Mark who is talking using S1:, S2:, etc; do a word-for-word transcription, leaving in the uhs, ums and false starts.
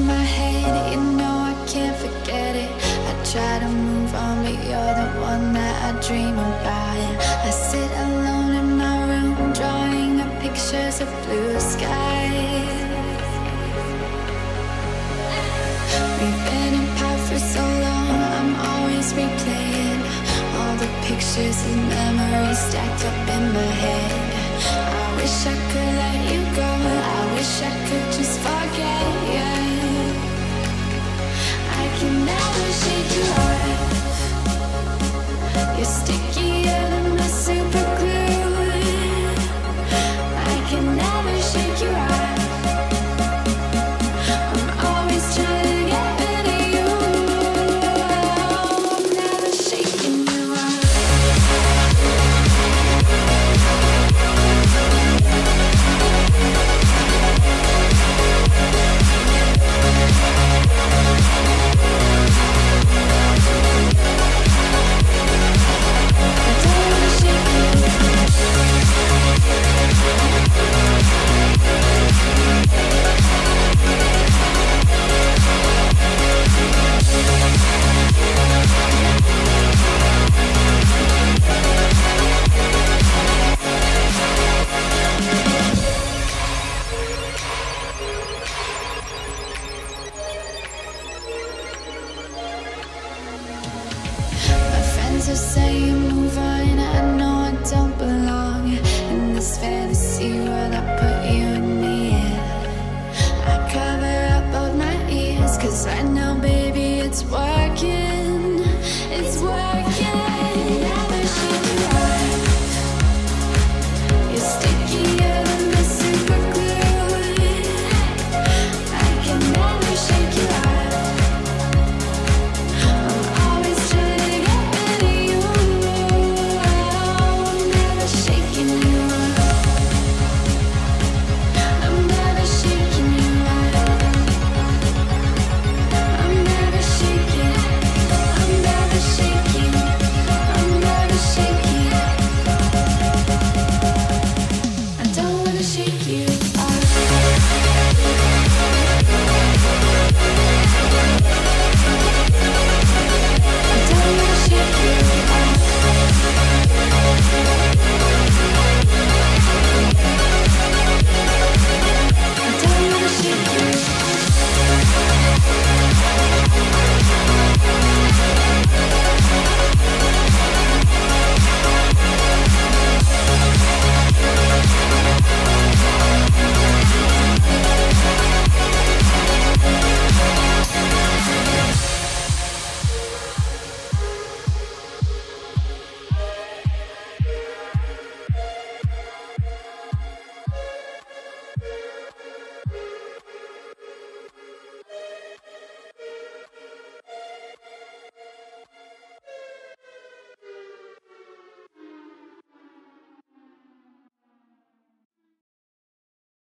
S1: in my head, you know I can't forget it. I try to move on, but you're the one that I dream about. I sit alone in my room, drawing up pictures of blue skies. We've been apart for so long, I'm always replaying all the pictures and memories stacked up in my head. I wish I could let you go, I wish I could just forget you. I can never shake you off, you're sticking